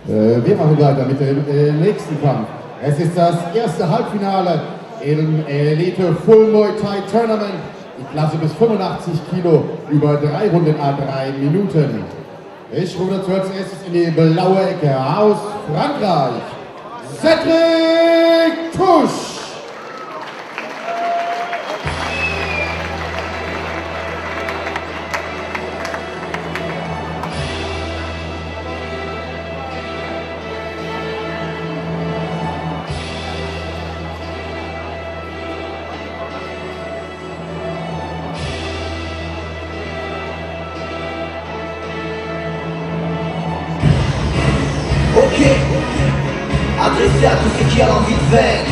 Wir machen weiter mit dem nächsten Kampf. Es ist das erste Halbfinale im Elite Full Muay Thai Tournament. Die Klasse bis 85 Kilo über 3 Runden à 3 Minuten. Ich rufe zuerst in die blaue Ecke aus Frankreich. Cedric Tusch. Ok, adressé à tous ceux qui ont envie de vaincre.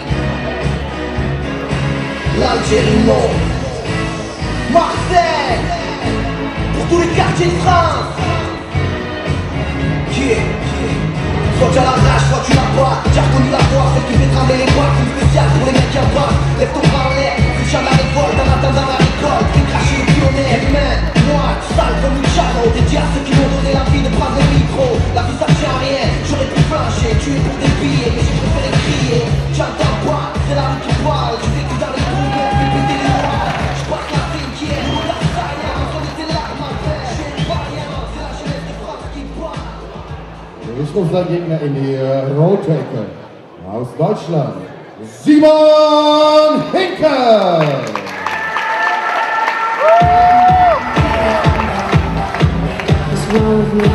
L'Algérie, non. Marseille, pour tous les quartiers de France. Soit tu as la rage, soit tu l'as pas. J'ai reconnu la voix, celle qui fait trembler les bois. Une spéciale pour les mecs qui en boivent. Lève ton bras en l'air, soutien de la révolte en attendant la récolte. Fais cracher les pionniers, humains, moi, sale comme une charo. Dédié à ceux qui m'ont donné la vie de prendre le micro. La vie ça tient à rien, j'aurais pu flancher, tuer pour des billets, mais j'ai préféré crier. J'entends pas, c'est la rue qui parle. Je vécu dans les poumons, puis péter les rois. Je passe la cinquième, la science, on était l'arme à faire. Je suis une variante, c'est la jeunesse de France qui parle. Ich rufe seinen Gegner in die rote Ecke. Aus Deutschland, Simon Hinkel! What's wrong with me?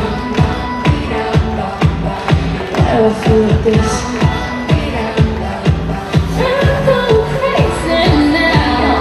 Why do I feel like this? I'm going crazy now.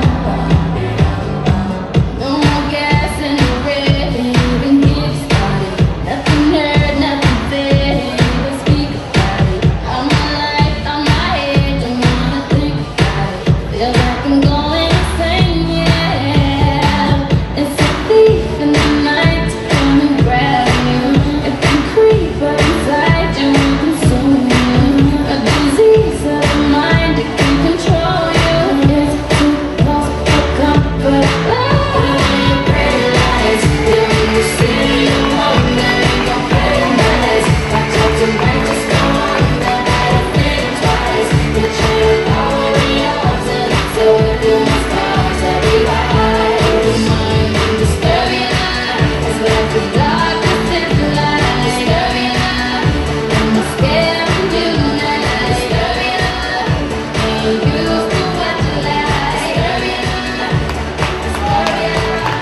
No more gas in the red, even get started. Nothing heard, nothing said, but speak about it. I'm my life, I'm my head, don't wanna think about it. Feel like I'm going insane, yeah. It's a thief in the night to come and grab you. It can creep up inside you and consume you. A disease of the mind that can control you. It's too lost for comfort. Oh, pretty lies, don't you see? You're home, now you gon' pretty nice. I talk to righteous, no wonder that I think twice. You're trying all the opposite, so if you must cause every lie, your mind can disturb your life. It's like the darkness in the light, disturb your life. I'm not scared of you now, disturb your life. Ain't used to what you like, disturb your life, disturb your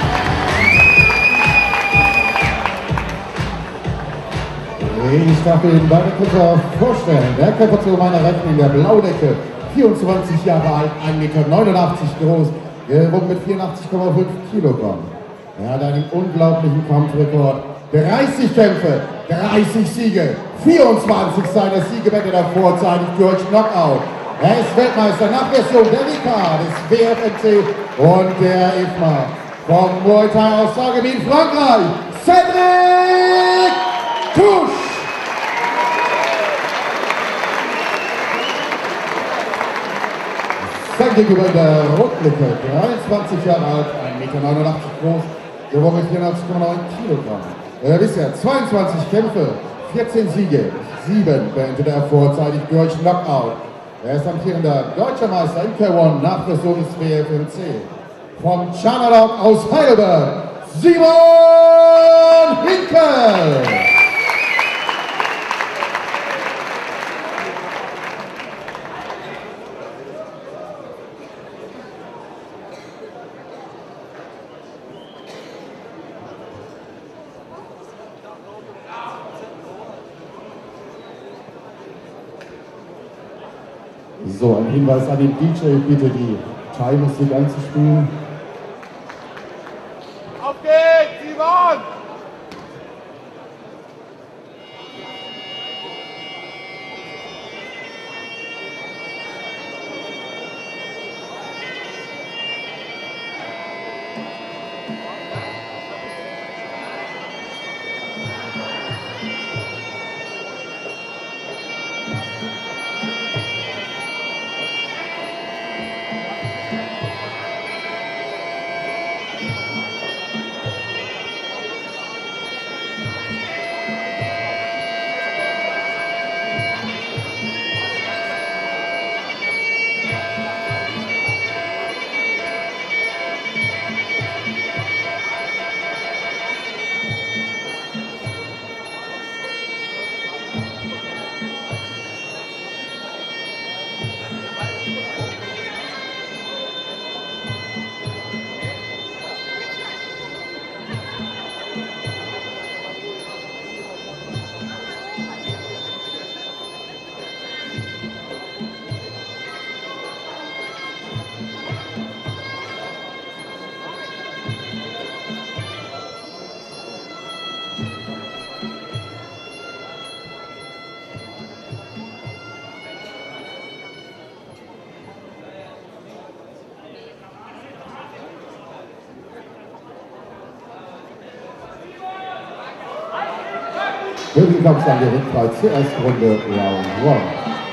Ich darf Ihnen beide Kämpfer vorstellen. Der Kämpfer zu meiner Rechten in der Blaudecke, 24 Jahre alt, 1,89 Meter groß, gewogen mit 84,5 Kilogramm. Er hat einen unglaublichen Kampfrekord. 30 Kämpfe, 30 Siege, 24 seiner Siege wette er vorzeitig durch Knockout. Er ist Weltmeister nach Version der WK, des WFMC und der IFMA. Vom Muay Thai aus Saargebiet Frankreich, Cedric Tusch! Sein Gegenüber in der Rotlicke, 23 Jahre alt, 1,89 Meter groß, gewogen mit 84,9 Kilogramm. Bisher 22 Kämpfe, 14 Siege, 7 beendete er vorzeitig durch Knockout. Er ist amtierender deutscher Meister im K1 nach Version des WFMC. Vom Chanalog aus Heidelberg, Simon Hinkel! So, ein Hinweis an den DJ, bitte die Thai-Musik einzuspielen. Auf geht's, Simon! Willkommen an die Rückfahrt zur ersten Runde Round 1.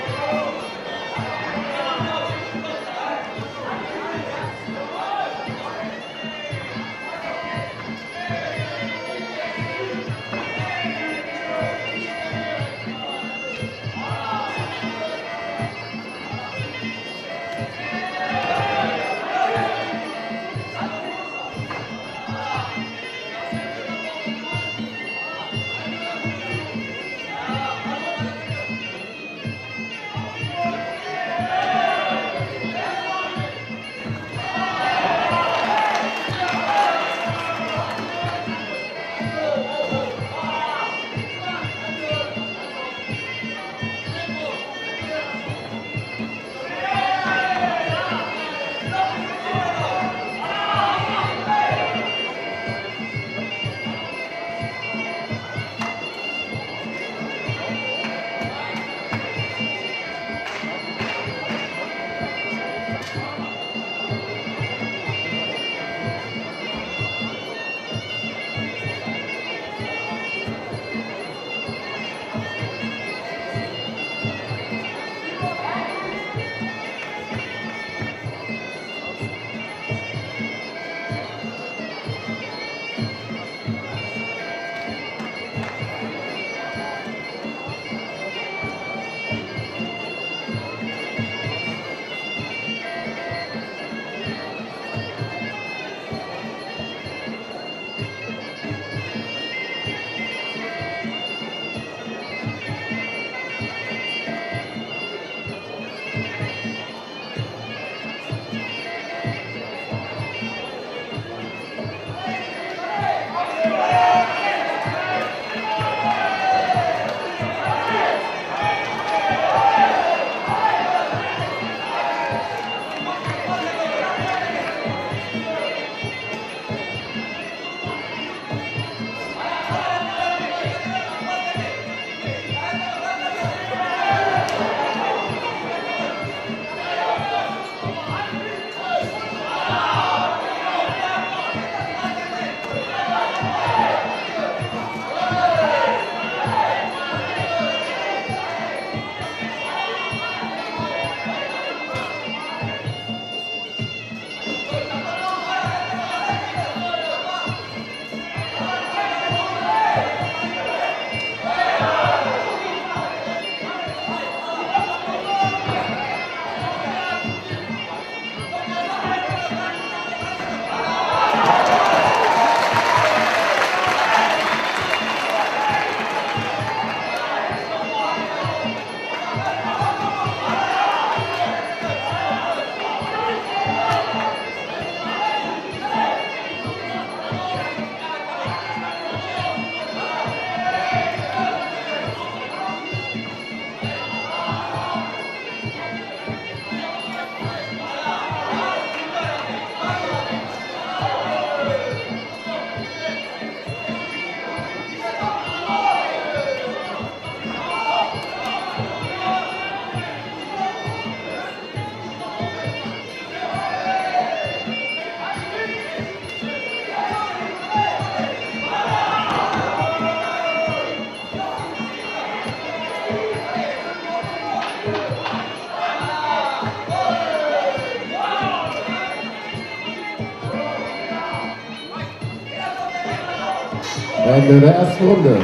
Ende der ersten Runde.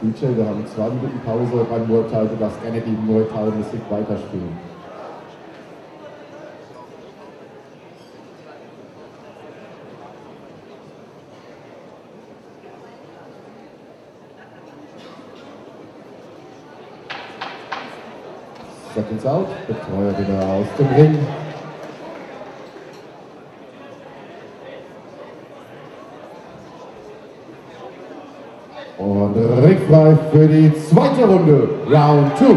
DJ, wir haben 2 Minuten Pause beim Muay Thai, du darfst gerne die Muay Thai Musik weiterspielen. Seconds out, Betreuer wieder aus dem Ring. Und ringfrei für die zweite Runde, Round 2.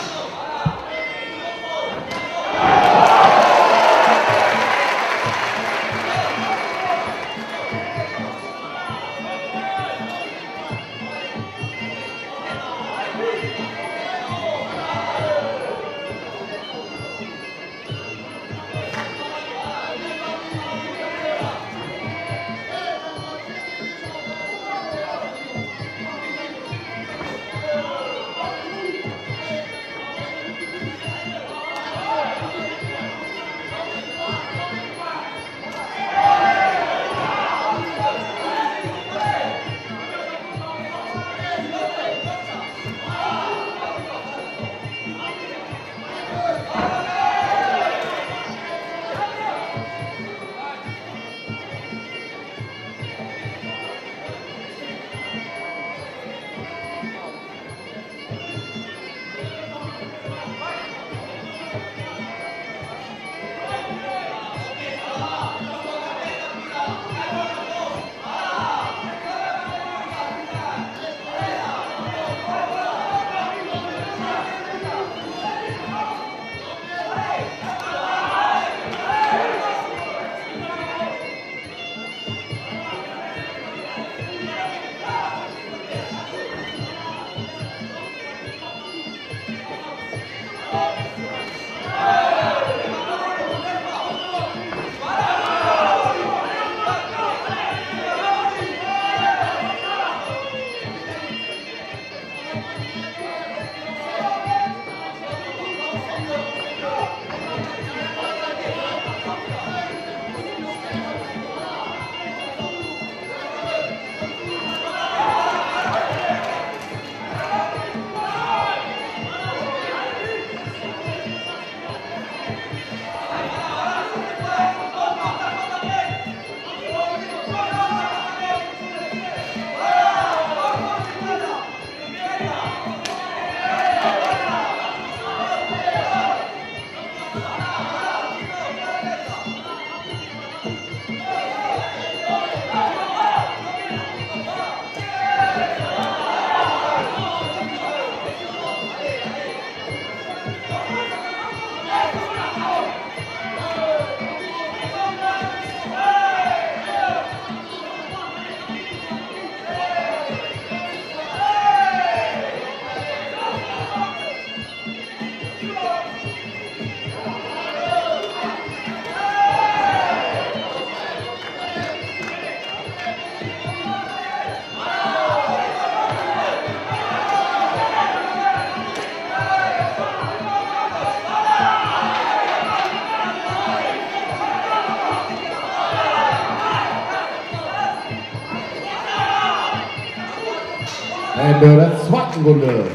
Ende der zweiten Runde.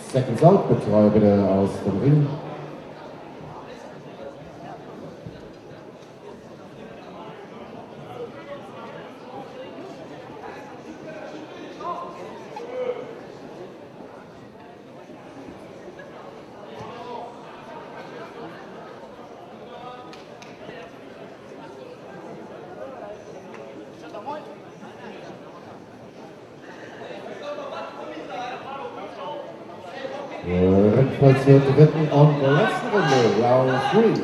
Seconds out, Betreuer bitte aus dem Ring. Rückfall zur dritten und letzten Runde, Round 3.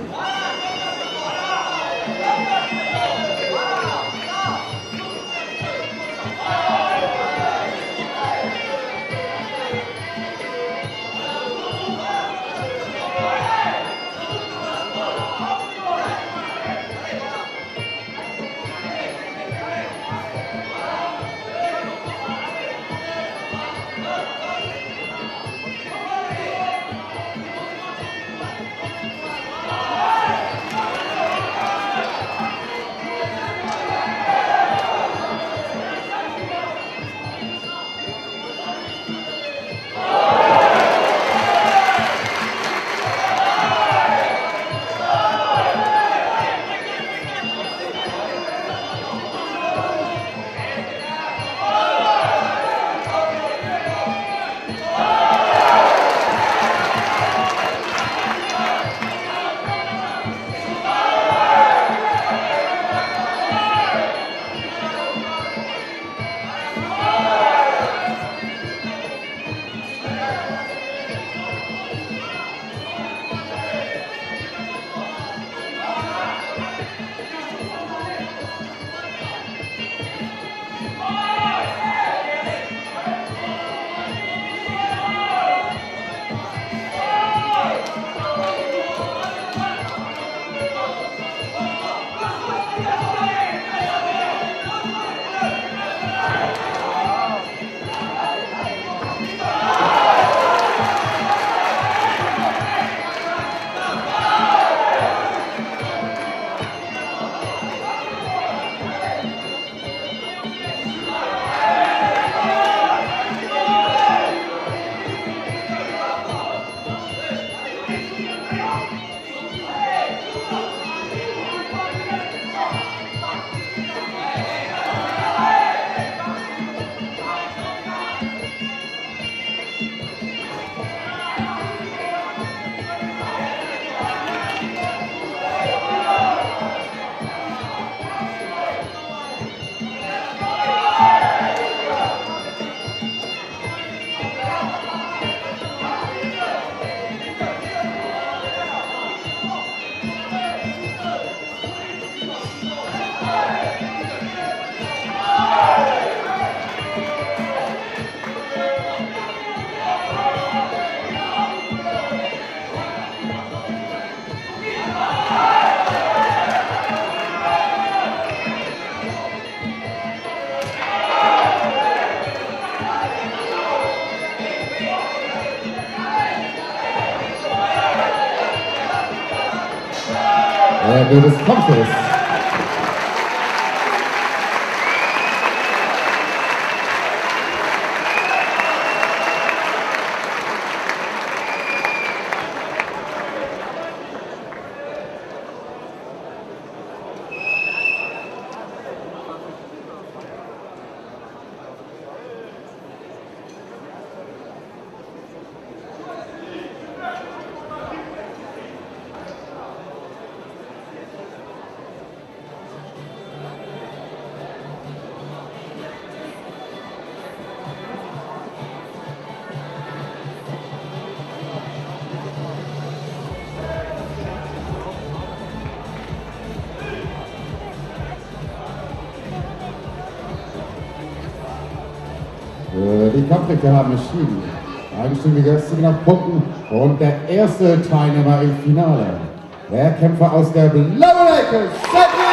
Des Kampfes. Die Kampfrichter haben entschieden. Eigenständiger Sieg nach Punkten und der erste Teilnehmer im Finale. Der Kämpfer aus der blauen Ecke, Cedric